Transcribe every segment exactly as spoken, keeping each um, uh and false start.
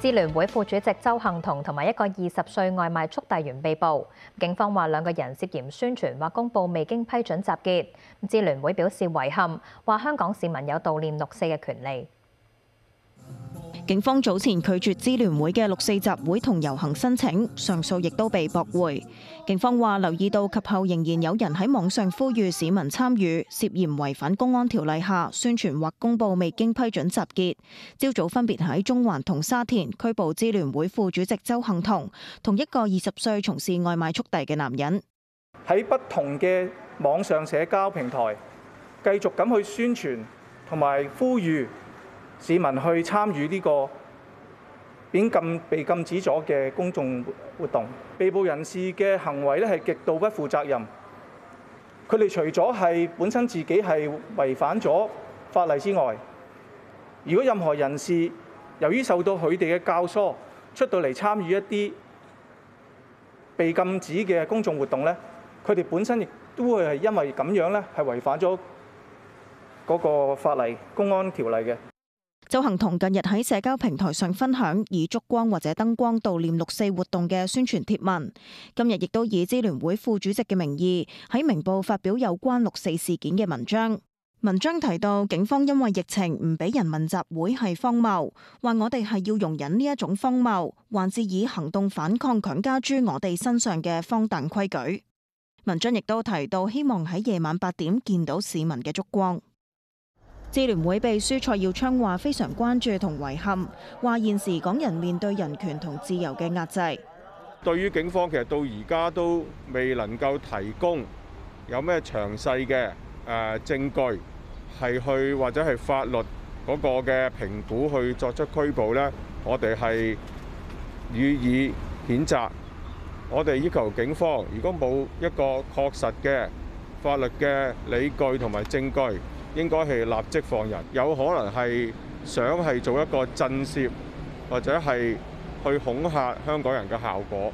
支聯會副主席鄒幸彤同埋一個二十歲外賣速遞員被捕，警方話兩個人涉嫌宣傳或公佈未經批准集結。支聯會表示遺憾，話香港市民有悼念六四嘅權利。 警方早前拒絕支聯會嘅六四集會同遊行申請，上訴亦都被駁回。警方話留意到及後仍然有人喺網上呼籲市民參與，涉嫌違反公安條例下宣傳或公佈未經批准集結。朝早分別喺中環同沙田拘捕支聯會副主席鄒幸彤同一個二十歲從事外賣速遞嘅男人。 喺不同嘅網上社交平台繼續咁去宣傳同埋呼籲市民去參與呢個已經禁被禁止咗嘅公眾活動，被捕人士嘅行為咧係極度不負責任。佢哋除咗係本身自己係違反咗法例之外，如果任何人士由於受到佢哋嘅教唆出到嚟參與一啲被禁止嘅公眾活動咧，佢哋本身亦都會係因為咁樣咧係違反咗嗰個法例公安條例嘅。 鄒幸彤近日喺社交平台上分享以燭光或者燈光悼念六四活動嘅宣傳貼文，今日亦都以支聯會副主席嘅名義喺明報發表有關六四事件嘅文章。文章提到警方因為疫情唔俾人民集會係荒謬，話我哋係要容忍呢一種荒謬，還是以行動反抗強加諸我哋身上嘅荒誕規矩。文章亦都提到希望喺夜晚八點見到市民嘅燭光。支聯會秘書蔡耀昌話非常關注同遺憾，話現時港人面對人權同自由嘅壓制。 對於警方其實到而家都未能夠提供有咩詳細嘅誒證據，係去或者係法律嗰個嘅評估去作出拘捕呢，我哋係予以譴責。我哋要求警方，如果冇一個確實嘅法律嘅理據同埋證據，應該係立即放人。有可能係想係做一個震懾，或者係去恐嚇香港人嘅效果。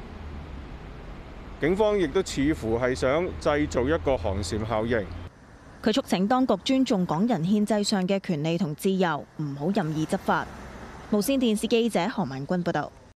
警方亦都似乎係想製造一個寒蟬效應。 佢促請當局尊重港人憲制上嘅權利同自由，唔好任意執法。無線電視記者何萬君報導。